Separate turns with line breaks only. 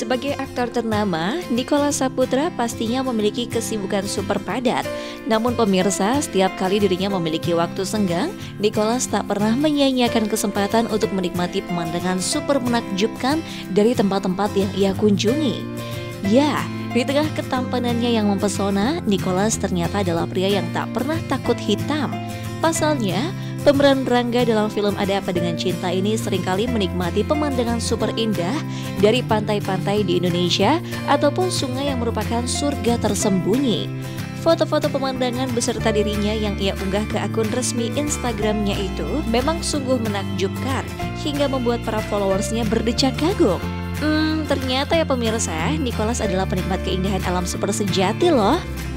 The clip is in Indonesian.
Sebagai aktor ternama, Nicholas Saputra pastinya memiliki kesibukan super padat. Namun pemirsa, setiap kali dirinya memiliki waktu senggang, Nicholas tak pernah menyia-nyiakan kesempatan untuk menikmati pemandangan super menakjubkan dari tempat-tempat yang ia kunjungi. Ya, di tengah ketampanannya yang mempesona, Nicholas ternyata adalah pria yang tak pernah takut hitam. Pasalnya, pemeran Rangga dalam film Ada Apa Dengan Cinta ini seringkali menikmati pemandangan super indah dari pantai-pantai di Indonesia ataupun sungai yang merupakan surga tersembunyi. Foto-foto pemandangan beserta dirinya yang ia unggah ke akun resmi Instagramnya itu memang sungguh menakjubkan hingga membuat para followersnya berdecak kagum. Ternyata ya pemirsa, Nicholas adalah penikmat keindahan alam super sejati loh.